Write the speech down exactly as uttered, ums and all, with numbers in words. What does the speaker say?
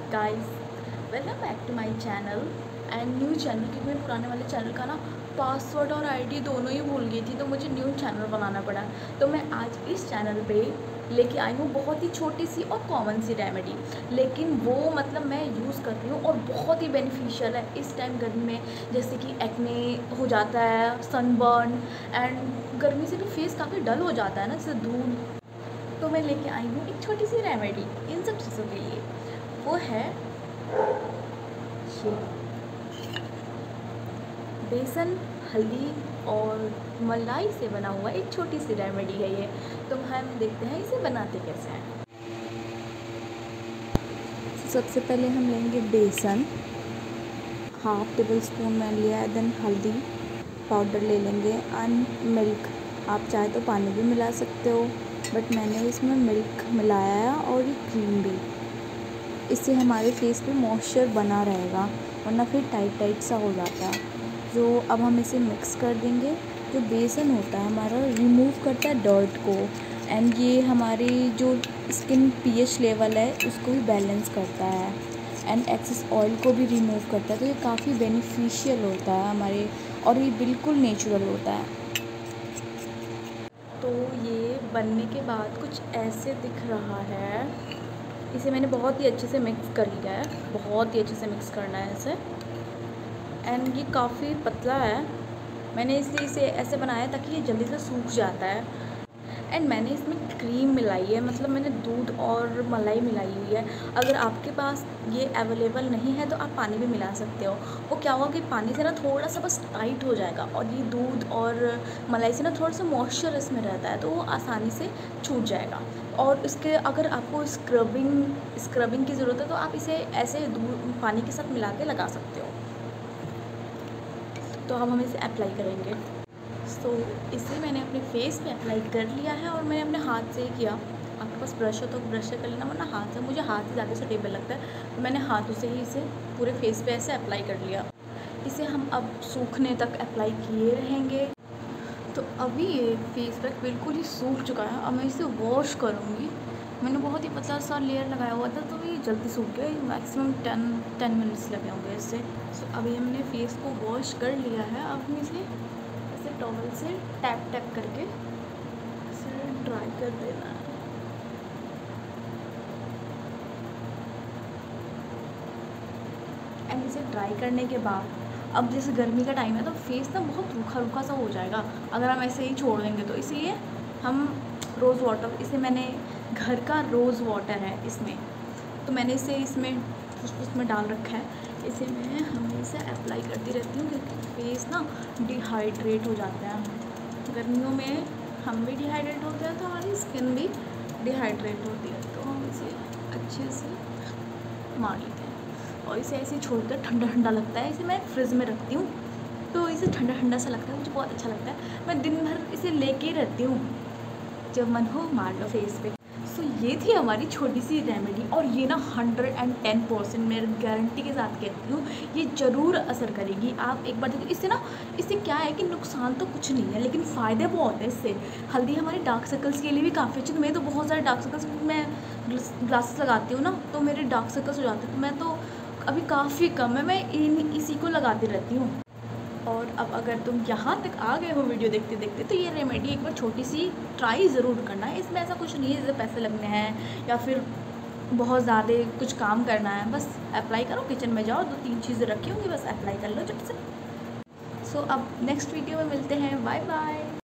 Guys, welcome back to my channel and new channel. क्योंकि मैं पुराने वाले चैनल का ना पासवर्ड और आईडी दोनों ही भूल गई थी, तो मुझे न्यू चैनल बनाना पड़ा। तो मैं आज इस चैनल पे लेके आई हूँ बहुत ही छोटी सी और कॉमन सी रेमेडी, लेकिन वो मतलब मैं यूज़ कर रही हूँ और बहुत ही बेनिफिशियल है इस टाइम गर्मी में। जैसे कि एक्ने हो जाता है, सनबर्न, एंड गर्मी से भी फेस काफ़ी डल हो जाता है ना, जैसे धूल। तो मैं लेके आई हूँ एक छोटी सी रेमेडी इन सब चीज़ों के लिए। वो है ये बेसन, हल्दी और मलाई से बना हुआ एक छोटी सी रेमेडी है ये। तो हम देखते हैं इसे बनाते कैसे हैं। सबसे पहले हम लेंगे बेसन, हाफ टेबल स्पून मैंने लिया है। देन हल्दी पाउडर ले लेंगे एंड मिल्क। आप चाहे तो पानी भी मिला सकते हो, बट मैंने इसमें मिल्क मिलाया है और ये क्रीम भी। इससे हमारे फेस पे मॉइस्चर बना रहेगा, वरना फिर टाइट टाइट सा हो जाता है। जो अब हम इसे मिक्स कर देंगे। जो बेसन होता है हमारा रिमूव करता है डर्ट को, एंड ये हमारी जो स्किन पीएच लेवल है उसको भी बैलेंस करता है, एंड एक्सेस ऑयल को भी रिमूव करता है। तो ये काफ़ी बेनिफिशियल होता है हमारे, और ये बिल्कुल नेचुरल होता है। तो ये बनने के बाद कुछ ऐसे दिख रहा है। इसे मैंने बहुत ही अच्छे से मिक्स कर लिया है, बहुत ही अच्छे से मिक्स करना है इसे। एंड ये काफ़ी पतला है, मैंने इसलिए इसे ऐसे बनाया ताकि ये जल्दी से सूख जाता है। एंड मैंने इसमें क्रीम मिलाई है, मतलब मैंने दूध और मलाई मिलाई हुई है। अगर आपके पास ये अवेलेबल नहीं है तो आप पानी भी मिला सकते हो। वो क्या होगा कि पानी से ना थोड़ा सा बस टाइट हो जाएगा, और ये दूध और मलाई से ना थोड़ा सा मॉइस्चर इसमें रहता है, तो वो आसानी से छूट जाएगा। और इसके अगर आपको स्क्रबिंग स्क्रबिंग की ज़रूरत है तो आप इसे ऐसे दूध पानी के साथ मिला के लगा सकते हो। तो अब हम इसे अप्लाई करेंगे। तो इसे मैंने अपने फेस पे अप्लाई कर लिया है, और मैंने अपने हाथ से ही किया। आपके पास ब्रश हो तो ब्रश से कर लेना, वरना हाथ से, मुझे हाथ से ज़्यादा सूटेबल लगता है, तो मैंने हाथों से ही इसे पूरे फेस पे ऐसे अप्लाई कर लिया। इसे हम अब सूखने तक अप्लाई किए रहेंगे। तो अभी ये फेस पैक बिल्कुल ही सूख चुका है। अब मैं इसे वॉश करूँगी। मैंने बहुत ही पतला सा लेयर लगाया हुआ था, तो ये जल्दी सूख गया। मैक्सिमम टेन टेन मिनट्स लगे होंगे इससे। तो अभी हमने फेस को वॉश कर लिया है। अब हम इसे ऐसे टॉवल से टैप टैप करके इसे ड्राई कर देना है। एंड इसे ड्राई करने के बाद, अब जैसे गर्मी का टाइम है तो फेस ना बहुत रूखा रूखा सा हो जाएगा अगर हम ऐसे ही छोड़ देंगे तो। इसलिए हम रोज़ वाटर, इसे मैंने घर का रोज़ वाटर है इसमें, तो मैंने इसे इसमें उसमें डाल रखा है। इसे मैं हमेशा अप्लाई करती रहती हूँ, क्योंकि फेस ना डिहाइड्रेट हो जाता है। गर्मियों में हम भी डिहाइड्रेट होते हैं तो हमारी स्किन भी डिहाइड्रेट होती है। तो हम इसे अच्छे से मार लेते हैं, और इसे ऐसे छोड़कर ठंडा ठंडा लगता है। इसे मैं फ्रिज में रखती हूँ, तो इसे ठंडा ठंडा सा लगता है, मुझे बहुत अच्छा लगता है। मैं दिन भर इसे लेके ही रहती हूँ, जब मन हो मार लो फेस पे। सो ये थी हमारी छोटी सी रेमेडी, और ये ना हंड्रेड एंड टेन परसेंट मैं गारंटी के साथ कहती हूँ ये ज़रूर असर करेगी। आप एक बार देखिए। इससे ना इससे क्या है कि नुकसान तो कुछ नहीं है, लेकिन फ़ायदे बहुत है इससे। हल्दी हमारे डार्क सर्कल्स के लिए भी काफ़ी अच्छी। मैं तो बहुत सारे डार्क सर्कल्स, मैं ग्लासेस लगाती हूँ ना, तो मेरे डार्क सर्कल्स हो जाते हैं। तो मैं तो अभी काफ़ी कम है, मैं इन इसी को लगाती रहती हूँ। और अब अगर तुम यहाँ तक आ गए हो वीडियो देखते देखते, तो ये रेमेडी एक बार छोटी सी ट्राई ज़रूर करना है। इसमें ऐसा कुछ नहीं है जैसे पैसे लगने हैं या फिर बहुत ज़्यादा कुछ काम करना है। बस अप्लाई करो, किचन में जाओ, दो तीन चीज़ें रखी होंगी, बस अप्लाई कर लो झट से। सो अब नेक्स्ट वीडियो में मिलते हैं। Bye bye.